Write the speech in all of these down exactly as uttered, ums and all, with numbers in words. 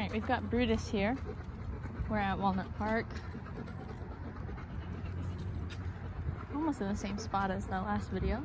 Alright, we've got Brutus here. We're at Walnut Park. Almost in the same spot as that last video.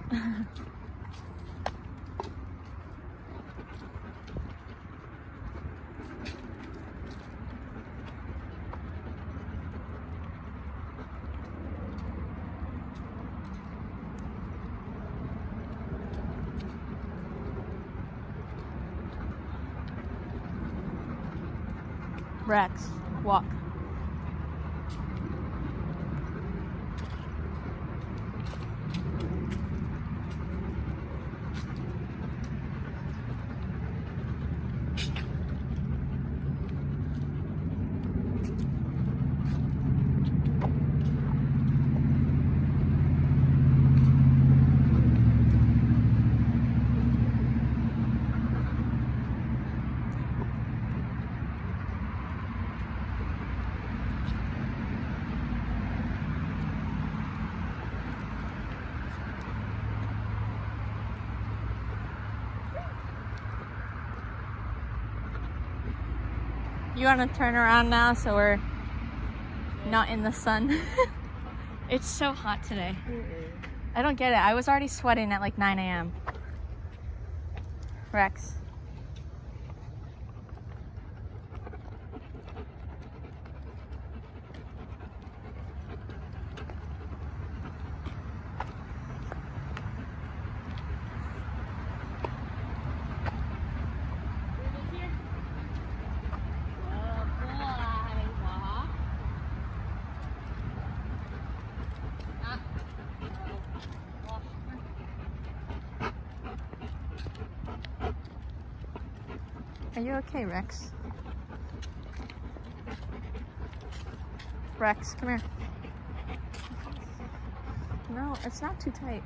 Rex, walk. You want to turn around now so we're not in the sun? It's so hot today. Mm-mm. I don't get it. I was already sweating at like nine A M Rex. Are you okay, Rex? Rex, come here. No, it's not too tight.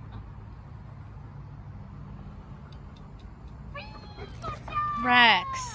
Rex.